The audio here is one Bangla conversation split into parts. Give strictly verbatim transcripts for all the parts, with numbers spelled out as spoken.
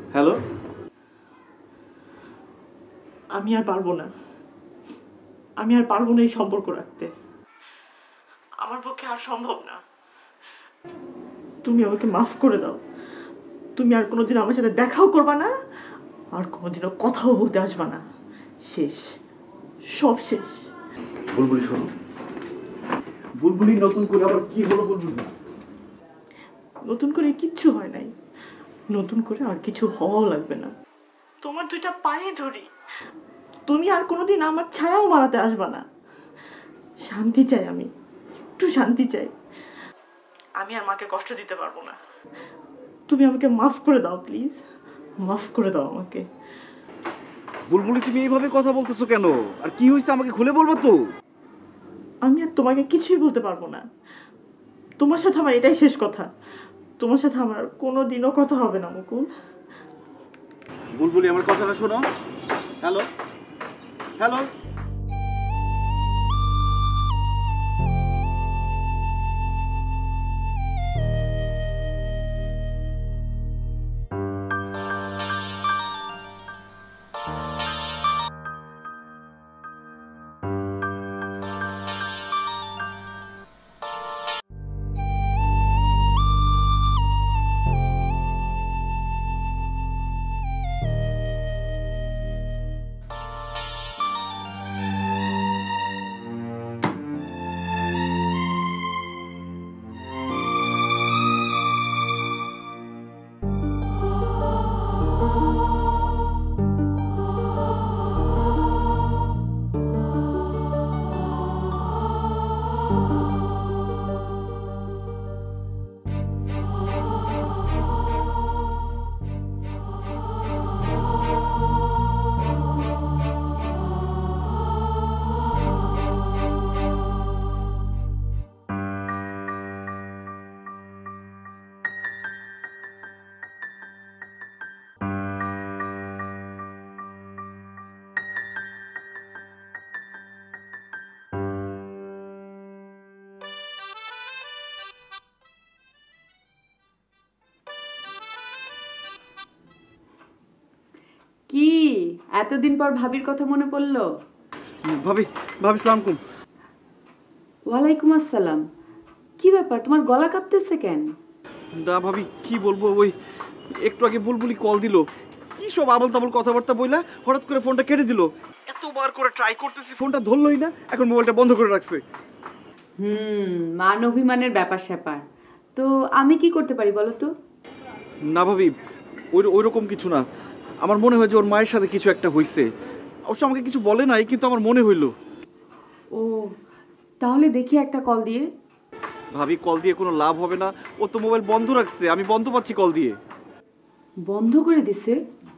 হ্যালো, আমি আর পারবো না, আমি আর পারবো না এই সম্পর্ক রাখতে। আমার পক্ষে আর সম্ভব না। তুমি আমাকে মাফ করে দাও। তুমি আর কোনোদিন আমার সাথে দেখাও করবা না, আর কোনোদিনও কথাও বলতে আসবা না। শেষ, সব শেষ। বুলবুলি শোনো, বুলবুলি নতুন করে আবার কি হলো বুলবুলি? নতুন করে কিচ্ছু হয় নাই, নতুন করে আর কিছু হওয়াও লাগবে না। তোমার দুইটা পায়ে ধরি, তুমি আর কোনোদিন আমার ছায়াও মারাতে আসবা না। শান্তি চাই, আমি একটু শান্তি চাই। আমি আর মাকে কষ্ট দিতে পারবো না। তুমি আমাকে মাফ করে দাও প্লিজ, মাফ করে দাও আমাকে। বুলবুলি তুমি এইভাবে কথা বলতেছো কেন? আর কি হয়েছে আমাকে খুলে বলবো তো? আমি আর তোমাকে কিছুই বলতে পারবো না। তোমার সাথে আমার এটাই শেষ কথা। তোমার সাথে আমার কোনো দিনও কথা হবে না মুকুল। বুলবুলি আমার কথাটা শোনো। হ্যালো হ্যালো কি এতদিন পর ভাবির কথা মনে পড়লো? ভাবি, ভাবি সালাম আলাইকুম। ওয়ালাইকুম আসসালাম। কি ব্যাপার, তোমার গলা কাঁপতেছে কেন? না ভাবি, কি বলবো, ওই একটু আগে বুলবুলি কল দিল, কি সব আবল তাবল কথাবার্তা বইলা হঠাৎ করে ফোনটা কেটে দিল। এতবার করে ট্রাই করতেছি, ফোনটা ধরলই না, এখন মোবাইলটা বন্ধ করে রাখছে। হুম, মান অভিমানের ব্যাপার স্যাপার। তো আমি কি করতে পারি বলো তো? না ভাবি, ওই ওই রকম কিছু না। আমার মনে হয় যে ওর মায়ের সাথে কিছু একটা হয়েছে। অবশ্য আমাকে কিছু বলে নাই, কিন্তু আমার মনে হইল। ও, তাহলে দেখি একটা কল দিয়ে। ভাবি, কল দিয়ে কোনো লাভ হবে না, ও তো মোবাইল বন্ধ রাখছে, আমি বন্ধ পাচ্ছি কল দিয়ে। বন্ধ করে দিছে?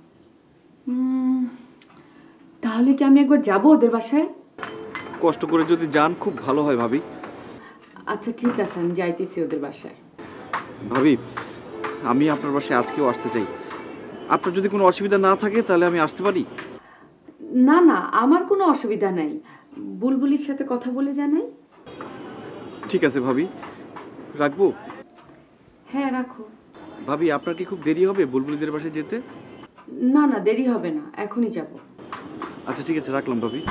হুম, তাহলে কি আমি একবার যাব ওদের বাসায়? কষ্ট করে যদি যান খুব ভালো হয় ভাবি। আচ্ছা ঠিক আছে, আমি যাইতেছি ওদের বাসায়। ভাবি, আমি আপনার বাসায় আজকেও আসতে চাই। আপনার যদি কোনো অসুবিধা না থাকে তাহলে আমি আসতে পারি? না না, আমার কোনো অসুবিধা নাই, বুলবুলির সাথে কথা বলে জানাই। ঠিক আছে ভাবি, রাখবো? হ্যাঁ রাখো। ভাবি, আপনার কি খুব দেরি হবে বুলবুলিদের বাসায় যেতে? না না, দেরি হবে না, এখনই যাব। আচ্ছা ঠিক আছে, রাখলাম ভাবি।